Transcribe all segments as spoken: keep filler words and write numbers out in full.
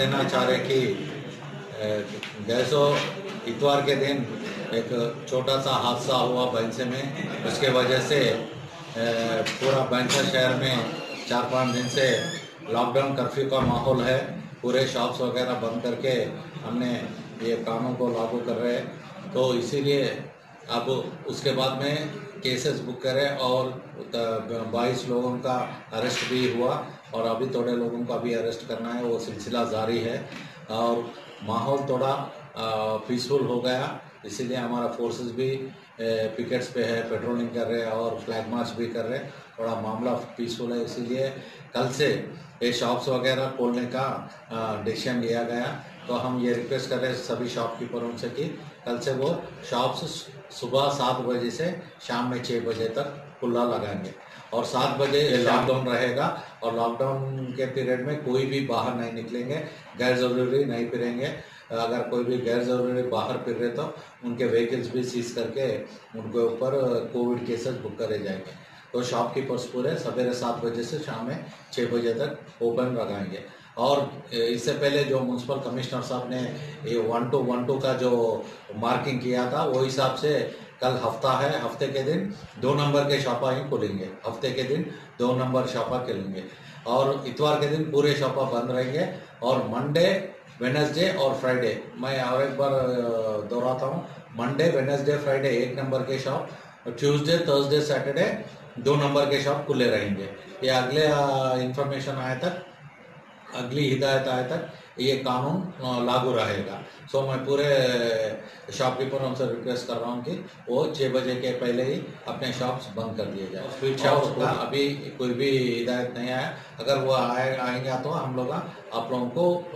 देना चाह रहे कि गैसो इतवार के दिन एक छोटा सा हादसा हुआ बैंसे में। उसके वजह से पूरा बैंसा शहर में चार पाँच दिन से लॉकडाउन कर्फ्यू का माहौल है। पूरे शॉप्स वगैरह बंद करके हमने ये कानून को लागू कर रहे हैं। तो इसीलिए अब उसके बाद में केसेस बुक करें और बाईस लोगों का अरेस्ट भी हुआ और अभी थोड़े लोगों का भी अरेस्ट करना है, वो सिलसिला जारी है और माहौल थोड़ा पीसफुल हो गया। इसीलिए हमारा फोर्सेस भी पिकेट्स पे है, पेट्रोलिंग कर रहे हैं और फ्लैग मार्च भी कर रहे हैं। थोड़ा मामला पीसफुल है, इसीलिए कल से ये शॉप्स वगैरह खोलने का डिसीजन लिया गया। तो हम ये रिक्वेस्ट कर रहे हैं सभी शॉपकीपरों से कि कल से वो शॉप्स सुबह सात बजे से शाम में छः बजे तक खुला लगाएंगे और सात बजे लॉकडाउन रहेगा और लॉकडाउन के पीरियड में कोई भी बाहर नहीं निकलेंगे, गैर ज़रूरी नहीं फिरेंगे। अगर कोई भी गैर ज़रूरी बाहर फिर रहे तो उनके व्हीकल्स भी सीज करके उनके ऊपर कोविड केसेस बुक करे जाएंगे। तो शॉपकीपर्स पूरे सवेरे सात बजे से शाम में छः बजे तक ओपन लगाएंगे। और इससे पहले जो म्यूनसिपल कमिश्नर साहब ने ये वन टू वन टू का जो मार्किंग किया था, वो हिसाब से कल हफ्ता है, हफ्ते के दिन दो नंबर के शॉपा ही खुलेंगे, हफ्ते के दिन दो नंबर शॉपा खुलेंगे और इतवार के दिन पूरे शॉपा बंद रहेंगे। और मंडे, वेडनेसडे और फ्राइडे, मैं और एक बार दोहराता हूँ, मंडे, वेडनेसडे, फ्राइडे एक नंबर के शॉप, ट्यूसडे, थर्सडे, सैटरडे दो नंबर के शॉप खुले रहेंगे। ये अगले इंफॉर्मेशन आए तक, अगली हिदायत आए तक ये कानून लागू रहेगा। सो मैं पूरे शॉपकीपरों से रिक्वेस्ट कर रहा हूँ कि वो छः बजे के पहले ही अपने शॉप्स बंद कर दिए जाए। स्वीट शॉप्स का अभी कोई भी हिदायत नहीं आया, अगर वो आए आएंगे तो हम लोग आप लोगों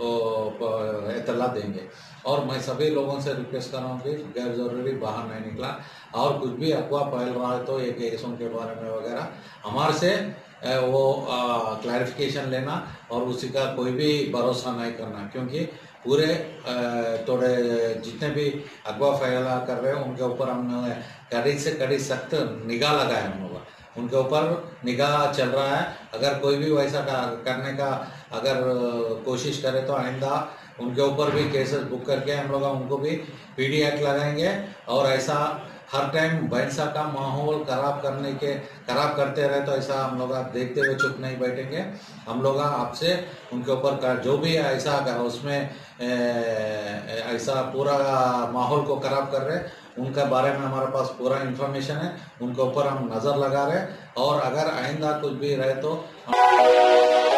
को इत्तला देंगे। और मैं सभी लोगों से रिक्वेस्ट कर रहा हूँ कि गैर ज़रूरी बाहर नहीं निकला और कुछ भी अफवाह फैल रहा है तो ये केसों के बारे में वगैरह हमारे से वो क्लैरिफिकेशन लेना और उसी का कोई भी भरोसा नहीं करना, क्योंकि पूरे थोड़े जितने भी अफवाह फैला कर रहे हैं उनके ऊपर हम कड़ी से कड़ी सख्त निगाह लगाए, हम लोग उनके ऊपर निगाह चल रहा है। अगर कोई भी वैसा करने का अगर कोशिश करे तो आइंदा उनके ऊपर भी केसेस बुक करके हम लोग उनको भी पीडी एक्ट लगाएंगे। और ऐसा हर टाइम बैंसा का माहौल खराब करने के खराब करते रहे तो ऐसा हम लोग देखते हुए चुप नहीं बैठेंगे। हम लोग आपसे उनके ऊपर जो भी ऐसा उसमें ऐसा पूरा माहौल को खराब कर रहे उनके बारे में हमारे पास पूरा इन्फॉर्मेशन है, उनके ऊपर हम नज़र लगा रहे और अगर आइंदा कुछ भी रहे तो